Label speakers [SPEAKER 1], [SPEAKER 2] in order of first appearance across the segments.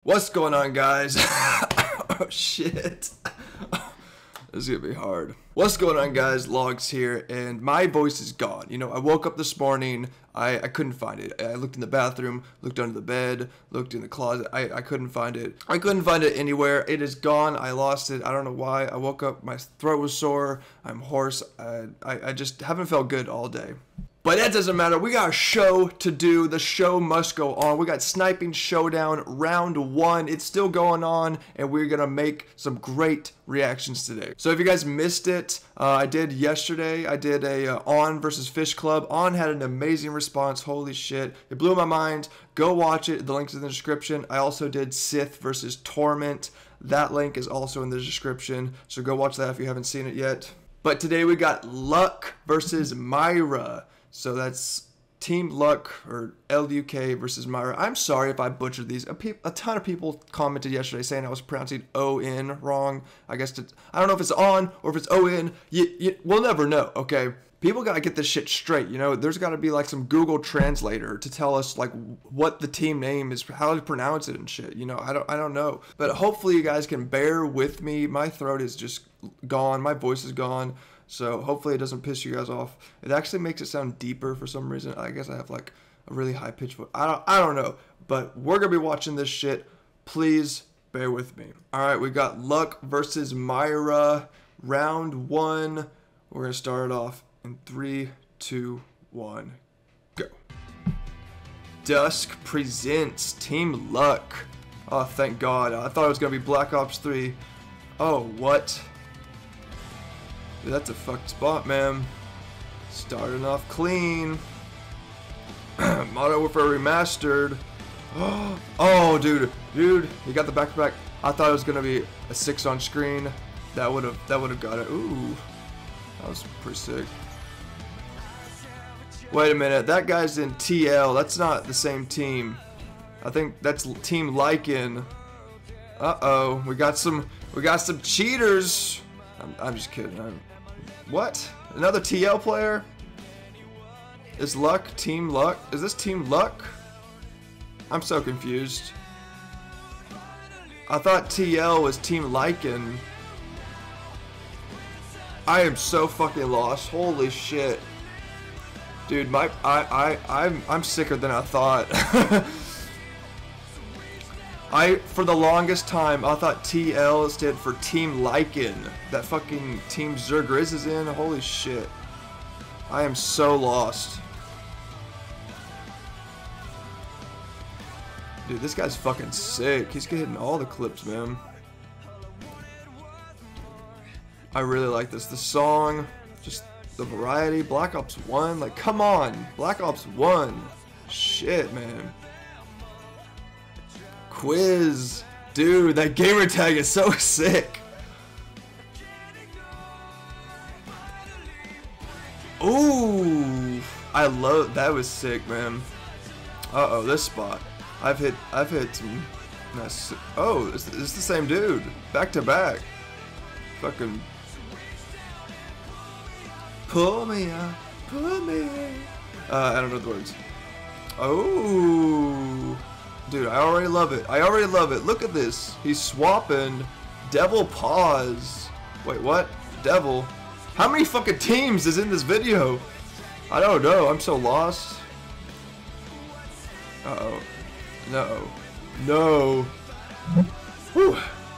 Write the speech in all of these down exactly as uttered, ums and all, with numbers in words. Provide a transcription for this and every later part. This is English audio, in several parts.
[SPEAKER 1] What's going on, guys? Oh shit. This is gonna be hard. What's going on, guys? Logs here, and my voice is gone. You know, I woke up this morning, I, I couldn't find it. I looked in the bathroom, looked under the bed, looked in the closet. I, I couldn't find it. I couldn't find it anywhere. It is gone. I lost it. I don't know why. I woke up, my throat was sore. I'm hoarse. I, I, I just haven't felt good all day. But that doesn't matter. We got a show to do. The show must go on. We got Sniping Showdown round one. It's still going on, and we're gonna make some great reactions today. So if you guys missed it, uh, I did yesterday. I did a uh, On versus Fish Club. On had an amazing response. Holy shit, it blew my mind. Go watch it. The link's in the description. I also did Sith versus Torment. That link is also in the description. So go watch that if you haven't seen it yet. But today we got Luck versus Myra. So that's Team Luck, or L U K versus Myra. I'm sorry if I butchered these. A, pe a ton of people commented yesterday saying I was pronouncing O N wrong. I guess to, I don't know if it's on or if it's O N. You, you, we'll never know, okay? People gotta get this shit straight, you know? There's gotta be like some Google translator to tell us like what the team name is, how to pronounce it and shit, you know? I don't, I don't know. But hopefully you guys can bear with me. My throat is just gone. My voice is gone. So hopefully it doesn't piss you guys off. It actually makes it sound deeper for some reason. I guess I have like a really high pitch voice. I don't, I don't know. But we're going to be watching this shit. Please bear with me. All right, we got Luck versus Myra. Round one. We're going to start it off in three, two, one, go. Dusk presents Team Luck. Oh, thank God. I thought it was going to be Black Ops three. Oh, what? Dude, that's a fucked spot, man. Starting off clean. Modern Warfare Remastered. Oh, dude, dude, he got the back-to-back. I thought it was gonna be a six on screen. That would have, that would have got it. Ooh, that was pretty sick. Wait a minute, that guy's in T L. That's not the same team. I think that's Team Lycan. Uh oh, we got some, we got some cheaters. I'm, I'm just kidding. I'm, What? Another T L player? Is Luck Team Luck? Is this Team Luck? I'm so confused. I thought T L was Team Lycan. I am so fucking lost. Holy shit. Dude, my I I I'm I'm sicker than I thought. I, for the longest time, I thought T L stood for Team Lycan. That fucking Team Zergriz is in. Holy shit. I am so lost. Dude, this guy's fucking sick. He's getting all the clips, man. I really like this. The song, just the variety. Black Ops one, like, come on. Black Ops one. Shit, man. Quiz, dude, that gamer tag is so sick. Ooh, I love that. Was sick, man. Uh oh, this spot. I've hit. I've hit some. Nice. Oh, it's, it's the same dude, back to back. Fucking pull me up, pull me up. Uh, I don't know the words. Oh. Dude, I already love it. I already love it. Look at this. He's swapping Devil Paws. Wait, what? Devil? How many fucking teams is in this video? I don't know. I'm so lost. Uh-oh. No. No. Whew.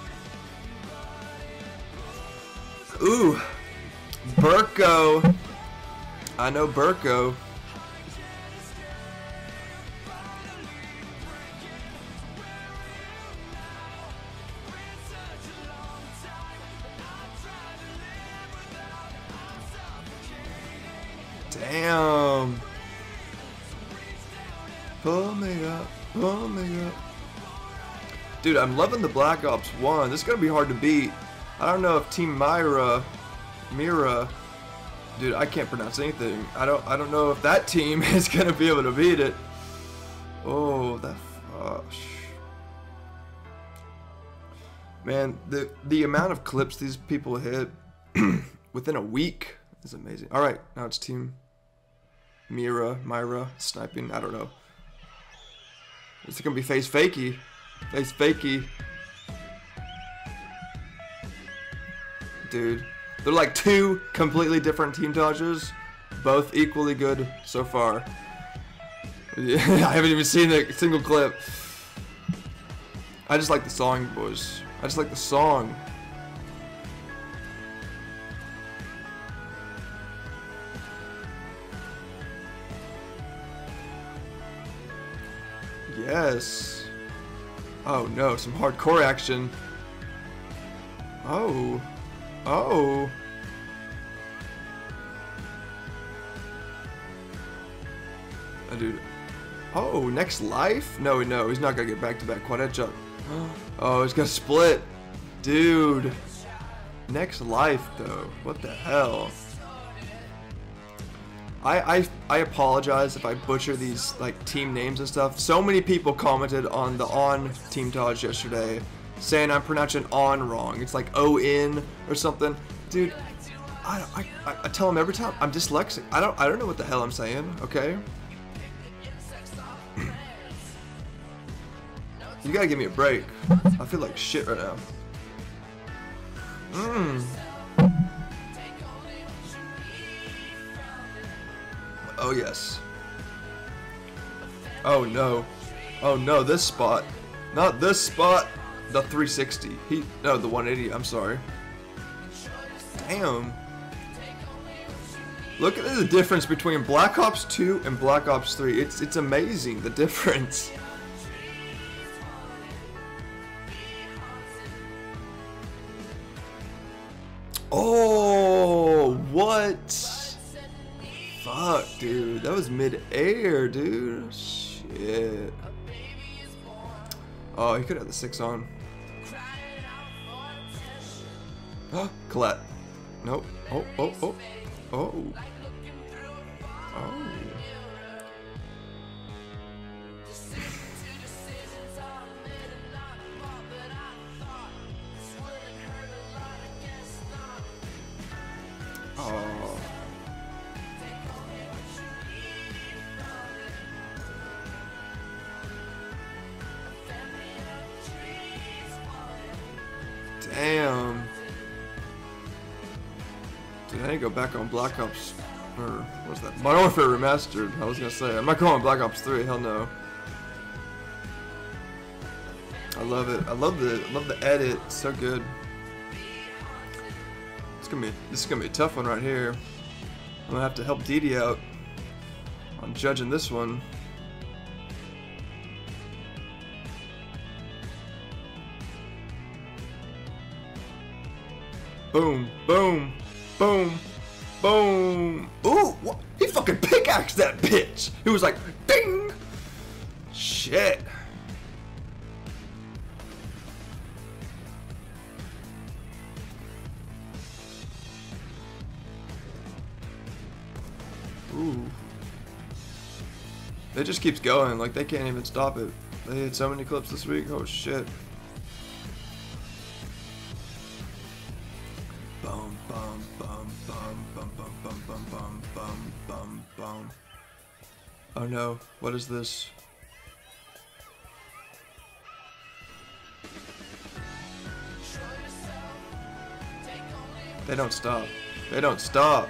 [SPEAKER 1] Ooh. Burko. I know Burko. Damn. Pull me up, pull me up. Dude, I'm loving the Black Ops one. This is gonna be hard to beat. I don't know if Team Myra, Mira, dude, I can't pronounce anything. I don't, I don't know if that team is gonna be able to beat it. Oh, that fuck. Man, the the amount of clips these people hit within a week is amazing. All right, now it's Team Mira, Myra, sniping. I don't know. Is it gonna be face fakey? Face fakey. Dude. They're like two completely different team dodgers. Both equally good so far. Yeah, I haven't even seen a single clip. I just like the song, boys. I just like the song. Yes. Oh no, some hardcore action. Oh. Oh. Oh, dude. Oh, next life? No, no, he's not gonna get back-to-back quad head jump. Oh, he's gonna split. Dude. Next life, though. What the hell? I, I, I apologize if I butcher these like team names and stuff. So many people commented on the On team dodge yesterday saying I'm pronouncing On wrong. It's like O N or something. Dude, I, I, I tell them every time I'm dyslexic. I don't I don't know what the hell I'm saying, okay? You gotta give me a break. I feel like shit right now. Mmm. Oh yes. Oh no. Oh no, this spot. Not this spot. The three sixty. He no, the one eighty. I'm sorry. Damn. Look at the difference between Black Ops two and Black Ops three. It's it's amazing the difference. Oh, what? Fuck, dude. That was mid-air, dude. Shit. Oh, he could have the six on. Colette. Nope. Oh, oh, oh. Oh. Oh. Oh. Damn. Dude, I need to go back on Black Ops, or what's that? Modern Warfare Remastered. I was gonna say, I'm not going Black Ops three. Hell no. I love it. I love the, I love the edit. It's so good. It's gonna be, this is gonna be a tough one right here. I'm gonna have to help Didi out on judging this one. Boom, boom, boom, boom. Ooh, what? He fucking pickaxed that bitch. He was like, ding. Shit. Ooh. It just keeps going. Like, they can't even stop it. They hit so many clips this week. Oh, shit. Bum, bum, bum, bum, bum, bum, bum, bum, bum, bum, bum, bum. Oh, no. What is this? They don't stop. They don't stop.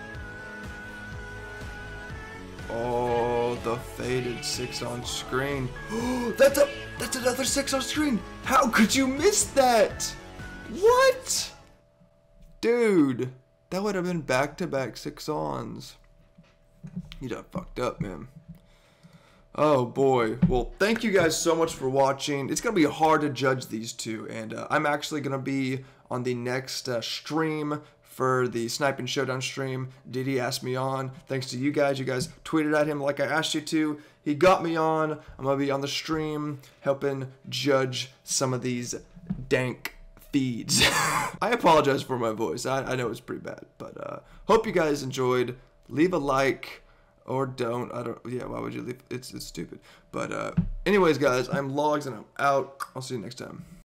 [SPEAKER 1] Oh, the faded six on screen. that's a that's another six on screen. How could you miss that? What? Dude, that would have been back-to-back six ons. You done fucked up, man. Oh boy. Well, thank you guys so much for watching. It's gonna be hard to judge these two, and uh, I'm actually gonna be on the next uh, stream for the Sniping Showdown stream. Didi asked me on. Thanks to you guys. You guys tweeted at him like I asked you to. He got me on. I'm gonna be on the stream helping judge some of these dank feeds. I apologize for my voice. I, I know it's pretty bad, but uh, hope you guys enjoyed. Leave a like or don't. I don't. Yeah, why would you leave? It's it's stupid. But uh, anyways, guys, I'm Logs and I'm out. I'll see you next time.